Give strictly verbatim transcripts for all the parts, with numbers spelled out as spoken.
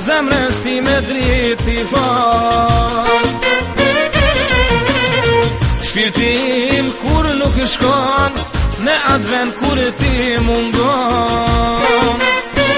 zemrës ti me driti fal. Shpirtim kur nuk shkon në advent kur ti mungon.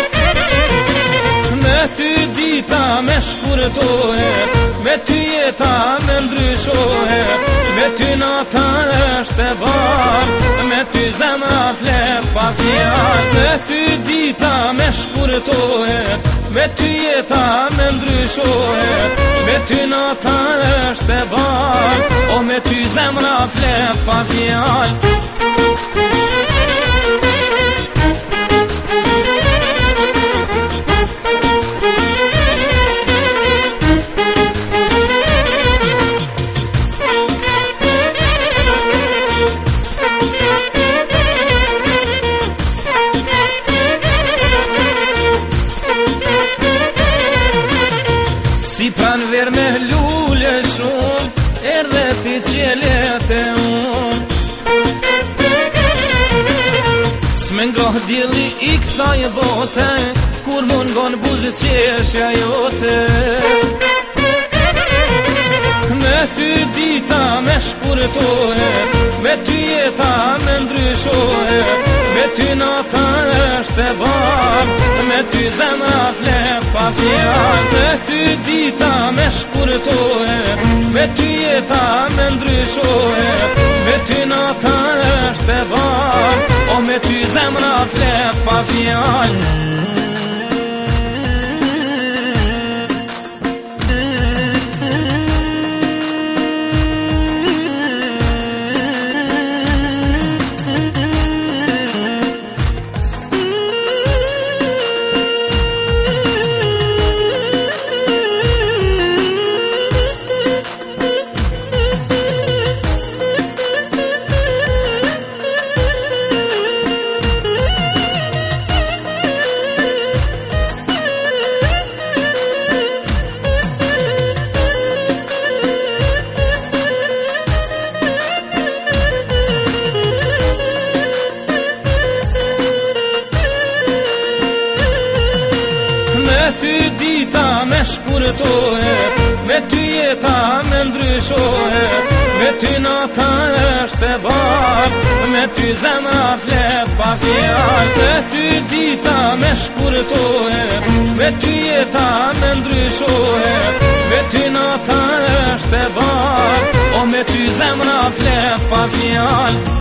Me ty dita me shkurtohet, me ty jeta me ndryshohet, me ty nata është e bar, me ty zemra flet pa fjall. Me ty dita me shkurtohet, me ty jeta me ndryshohet, me ty nata është e bar, o me ty zemra flet pa fjall. Si pran ver me lule shumë, erdhe ti qelet e unë. S'me ngoh dili i kësaj bote, kur mungon buzë qeshja jote. Me ty dita me shkurtohet, me ty jeta me ndryshohet, me ty nata është e bar, me ty zemra flet pa fjall. Me ty dita me shkurtohet, me ty jeta me ndryshohet, me ty nata është e bar, o me ty zemra flet pa fjall. Me ty dita me shkurtohet, me ty jeta me ndryshohet, me ty nata është e bar, me ty zemra flet pa fjall. Me ty dita me shkurtohet, me ty jeta me ndryshohet, me ty nata është e bar, o me ty zemra flet pa fjall.